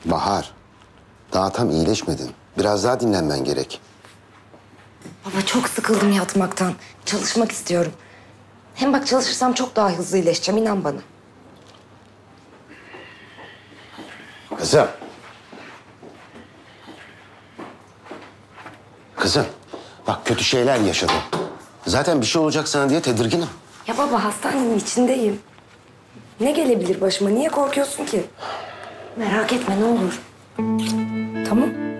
Bahar, daha tam iyileşmedin. Biraz daha dinlenmen gerek. Baba çok sıkıldım yatmaktan. Çalışmak istiyorum. Hem bak çalışırsam çok daha hızlı iyileşeceğim, inan bana. Kızım. Kızım, bak kötü şeyler yaşadım. Zaten bir şey olacak sana diye tedirginim. Ya baba hastanenin içindeyim. Ne gelebilir başıma? Niye korkuyorsun ki? Merak etme ne olur. Tamam.